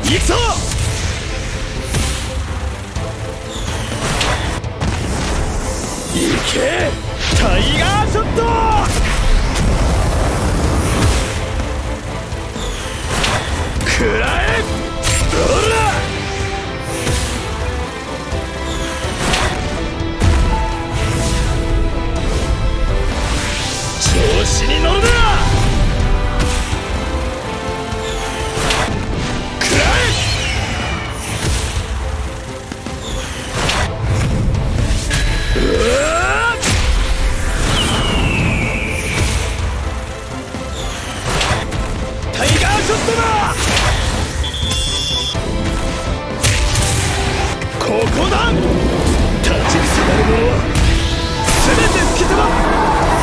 行くぞ。行けタイガーショット。食らえほら。調子に乗るな。食らえ。うわっタイガーショットだ。ここだ。立ちふさがる者は全て吹き飛ば。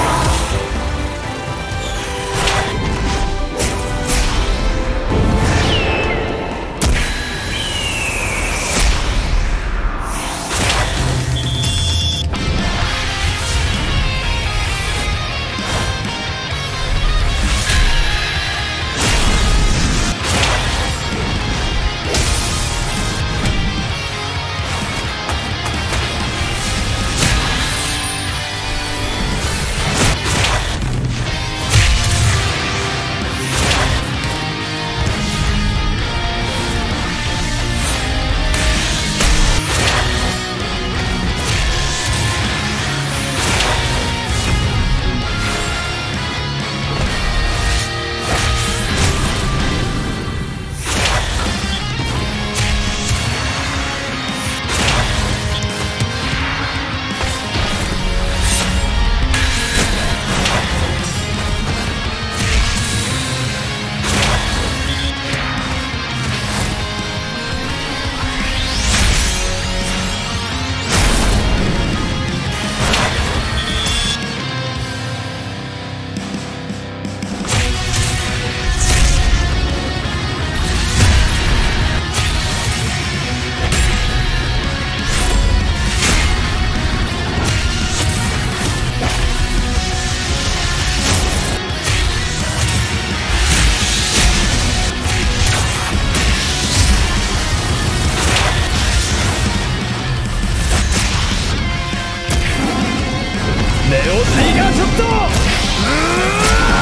ネオタイガーショット。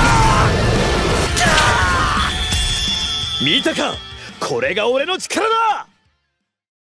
見たか、これが俺の力だ。